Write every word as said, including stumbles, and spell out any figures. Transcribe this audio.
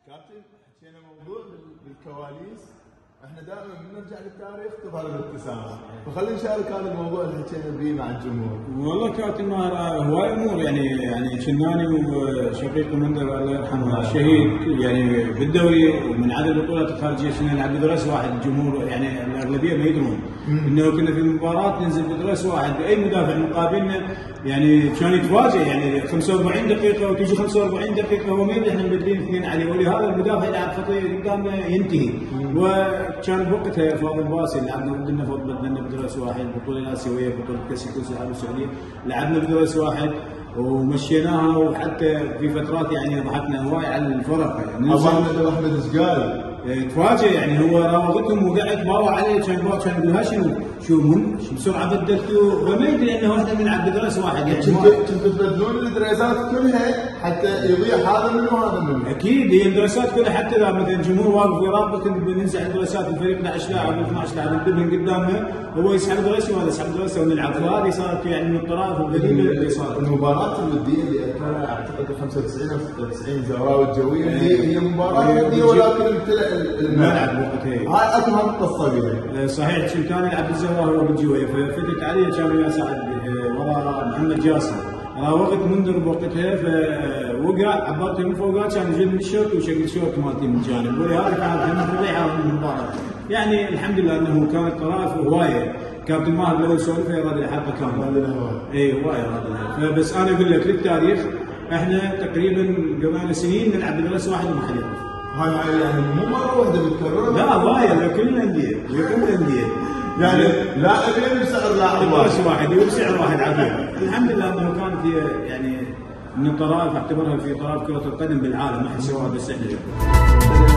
كابتن حكينا موضوع بالكواليس، احنا دائما بنرجع للتاريخ تظهر الابتسامه، فخلينا نشارك هذا الموضوع اللي حكينا به مع الجمهور. والله كابتن ماهر هواي امور يعني يعني كناني وشقيق منذر الله يرحمه الشهيد يعني بالدوري ومن عدد البطولات الخارجيه كنا نلعب بدرس واحد، الجمهور يعني الاغلبيه ما يدرون انه كنا في المباراه ننزل بدرس واحد، اي مدافع مقابلنا يعني كان يتفاجئ يعني خمسة وأربعين دقيقه وتجي خمسة وأربعين دقيقه هو مين احنا مبدلين اثنين عليه، ولهذا المدافع يلعب خطير قدامنا ينتهي. وكان بوقتها فاضل باسي لعبنا ضدنا فوق بدنا بدرس واحد، البطوله الاسيويه بطوله كاس الكؤوس العربيه السعوديه لعبنا بدرس واحد ومشيناها، وحتى في فترات يعني ضحكنا هواي على الفرق يعني. ابو احمد احمد ايش قال؟ تفاجئ يعني هو راوغتهم وقعد باوع عليه، كان باوع كان يقول ها شنو شو من شو بسرعه بدلتوا، هو ما يدري انه احنا بنلعب بدرس واحد يعني. كنتوا كنتوا تبدلون الدريسات كلها حتى يضيع هذا منه وهذا منه. اكيد هي الدريسات كلها، حتى اذا مثلا الجمهور واقف يرابط كنا بننزع الدريسات، الفريق احد عشر لاعب اثني عشر لاعب ندبهم قدامنا، هو يسحب دريسه وهذا يسحب دريسه ونلعب، فهذه صارت يعني من الطرائف القديمه اللي صارت. المباراه الوديه اللي اذكرها اعتقد خمسة وتسعين او ستة وتسعين زهراوي الجويه هي هي مباراه وديه ولكن امتلأ الملعب وقتها. هاي اكمل قصه بها. صحيح كان يلعب بالزهراوي وبالجويه، ففتت عليه كان ويا سعد ورا محمد جاسم، راوغت منذر بوقتها فوقع عبرته من فوقها كان يجي من الشوط وشق الشوط مالتي من الجانب، ولهذا كانت هم فضيحه من المباراه. يعني الحمد لله انه كانت طرائف هوايه، كابتن ماهر لو يسولف يراد الحلقه كامله. اي هوايه راد. فبس انا اقول لك للتاريخ احنا تقريبا قبل سنين نلعب بدرس واحد وما حد يعرف. هاي يعني مو مره واحده بتكررها؟ لا هوايه لكل الانديه لكل الانديه. يعني لاعبين بسعر لاعب واحد واحد وبسعر واحد عافيه. الحمد لله انه كانت هي يعني من الطرائف اعتبرها في طرائف كره القدم بالعالم ما حد سواها بس احنا.